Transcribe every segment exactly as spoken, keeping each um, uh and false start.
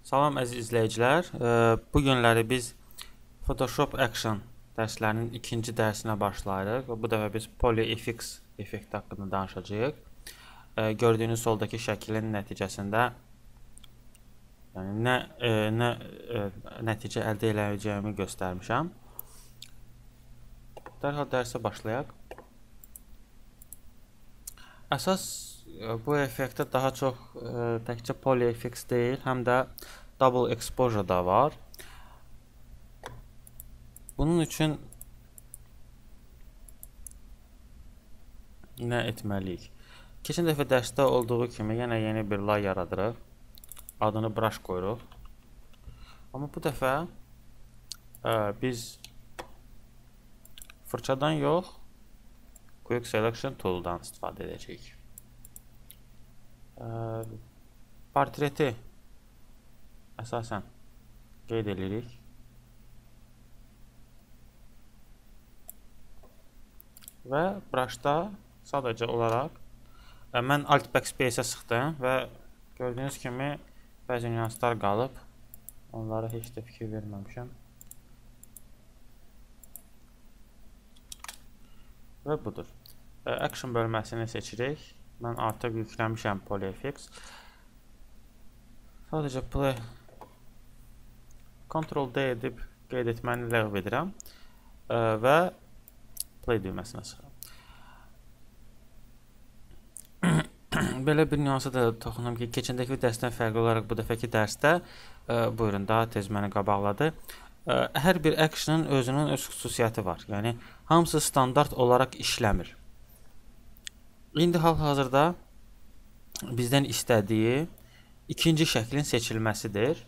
Salam əziz izləyicilər. Bu günləri biz Photoshop Action dərslərinin ikinci dərsinə başlayırıq. Bu dəfə biz PolyFX effekti haqqında danışacağıq. Gördüyünüz soldakı şəklin nəticəsində yəni nə nə nəticə əldə edəcəyimi göstərmişəm. Dərhal dərsə başlayaq. Əsas bu effektdə daha çox ə, təkcə PolyFX deyil, həm də Double Exposure da var. Bunun üçün nə etməliyik? Keçən dəfə dərsdə olduğu kimi yenə yeni bir lay yaradırıq. Adını brush qoyuruq. Amma bu dəfə ə, biz fırçadan yox, Quick Selection Tool'dan istifadə edəcəyik. Portreti əsasən qeyd edirik. Və brushda sadəcə olaraq mən Alt Backspace-ə sıxdım və gördüyünüz kimi bəzi nüanslar qalıb. Onlara heç də fikir verməmişəm. Və budur. Action bölməsini seçirik. Mən artıq yükləmişəm PolyFX. Sadəcə play Ctrl D edib qeyd etməni ləğv edirəm və play düyməsinə sıxıram. Belə bir nüansa da toxunum ki, keçəndəki dərsdən fərqli olaraq bu dəfəki dərsdə buyurun, daha tez məni qabaqladı. Hər bir action'ın özünün öz xüsusiyyəti var. Yəni hamısı standart olaraq işləmir. İndi hal-hazırda bizdən istədiyi ikinci şəklin seçilməsidir.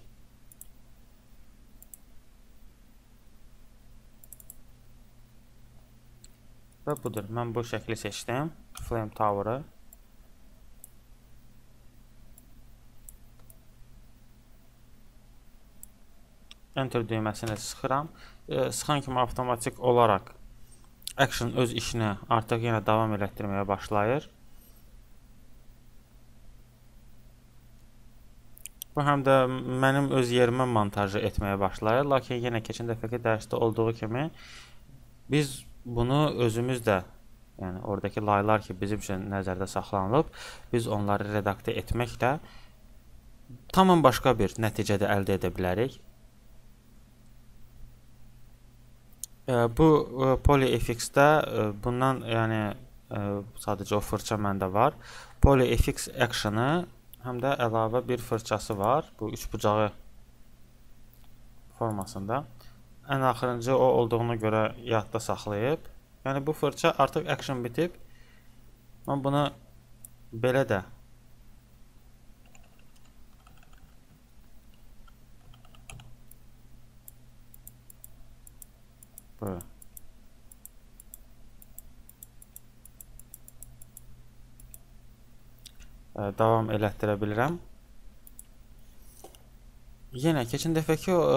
Və budur. Mən bu şəkli seçdim. Flame Tower'ı. Enter düyməsini sıxıram. Sıxan kimi avtomatik olaraq Action öz işini artıq yenə davam elətdirməyə başlayır. Bu həm də mənim öz yerimə montajı etməyə başlayır. Lakin yenə keçən dəfəki dərsdə olduğu kimi biz bunu özümüz də, yəni oradakı laylar ki bizim üçün nəzərdə saxlanılıb, biz onları redaktə etməklə tamam başqa bir nəticədə əldə edə bilərik. Bu PolyFX-də bundan, yəni sadəcə o fırça məndə var. PolyFX Action-ı həm də əlavə bir fırçası var. Bu üç bucağı formasında. Ən axırıncı o olduğuna görə yadda saxlayıb. Yəni bu fırça artıq Action bitib. Mən bunu belə də Buyurun. Davam elətdirə bilirəm. Yenə keçən dəfəki o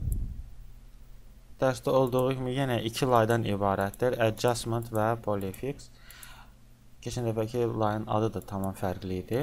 dərsdə olduğu kimi yenə iki laydan ibarətdir. Adjustment və PolyFX. Keçən dəfəki layın adı da tamam fərqli idi.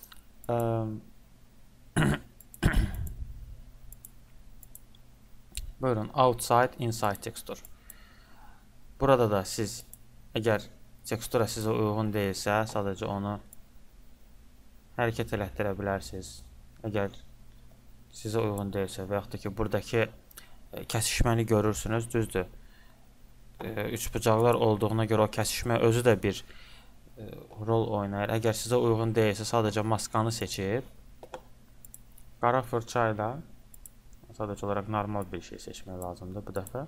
Buyurun, outside, inside tekstur. Burada da siz, əgər tekstura sizə uyğun deyilsə, sadəcə onu hərəkət elətdirə bilərsiniz. Əgər sizə uyğun deyilsə və yaxud da ki, buradakı kəsişməni görürsünüz, düzdür. Üç bucaqlar olduğuna görə o kəsişmə özü də bir rol oynayır. Əgər sizə uyğun deyilsə, sadəcə maskanı seçib, qara fırça ilə sadəcə olaraq normal bir şey seçmək lazımdır bu dəfə.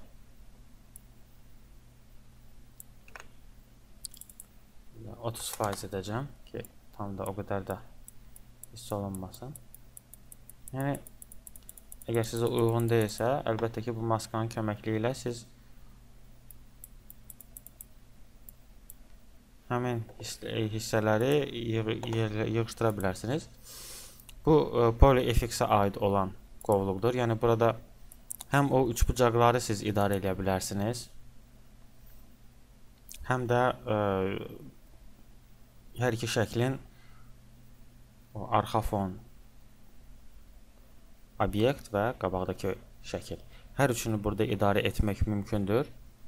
otuz faiz edəcəm ki, tam da o qədər də hiss olunmasın. Yəni, əgər sizə uyğun deyilsə, əlbəttə ki, bu maskanın köməkliyi ilə siz həmin hissələri yığışdıra bilərsiniz. Bu, PolyFX-ə aid olan qovluqdur. Yəni, burada həm o üç bucaqları siz idarə edə bilərsiniz, həm də ə, hər iki şəklin o arxa fon obyekt və qabaqdakı şəkil. Hər üçünü burada idarə etmək mümkündür.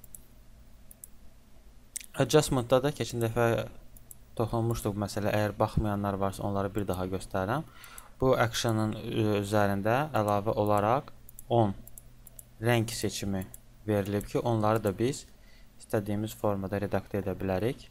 Adjustment-da da keçən dəfə toxunmuşduq məsələ, əgər baxmayanlar varsa onları bir daha göstərirəm. Bu action'ın üzərində əlavə olaraq on rəng seçimi verilib ki, onları da biz istədiyimiz formada redaktə edə bilərik.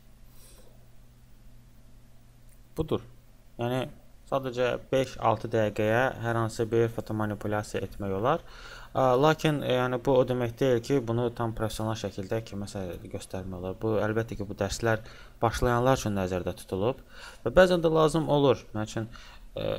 Budur. Yəni sadəcə beş altı dəqiqəyə hər hansı bir foto manipulyasiya etmək olar. Lakin yəni bu o demək deyil ki, bunu tam professional şəkildə kiməsə göstərmək olar. Bu əlbəttə ki, bu dərslər başlayanlar üçün nəzərdə tutulub və bəzən də lazım olur. Mənim üçün ə,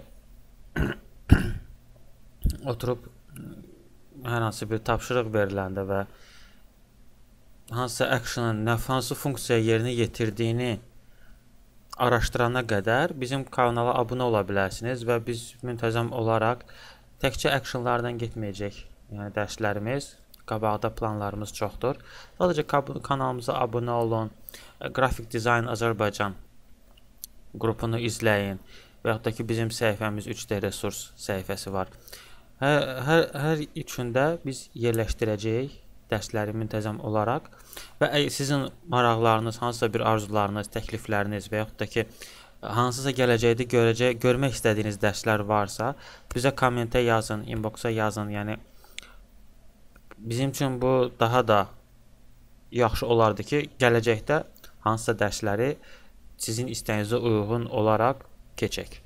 oturub hər hansı bir tapşırıq veriləndə və hansısa action'ın nə hansı funksiya yerinə yetirdiyini araşdırana qədər bizim kanala abunə ola bilərsiniz və biz müntəzəm olaraq təkcə actionlardan getməyəcək. Yəni dərslərimiz, qabaqda planlarımız çoxdur. Sadəcə kanalımıza abunə olun, Grafik Dizayn Azərbaycan qrupunu izləyin və yaxud da ki bizim səhifəmiz üç D resurs səhifəsi var. Hər, hər, hər üçündə biz yerləşdirəcəyik dərsləri müntəzəm olaraq və sizin maraqlarınız, hansısa bir arzularınız, təklifləriniz və yaxud da ki hansısa gələcəkdə görəcək, görmək istədiyiniz dərslər varsa, bizə kommentə yazın, inboxa yazın. Yəni bizim üçün bu daha da yaxşı olardı ki, gələcəkdə hansısa dərsləri sizin istəyinizə uyğun olaraq keçək.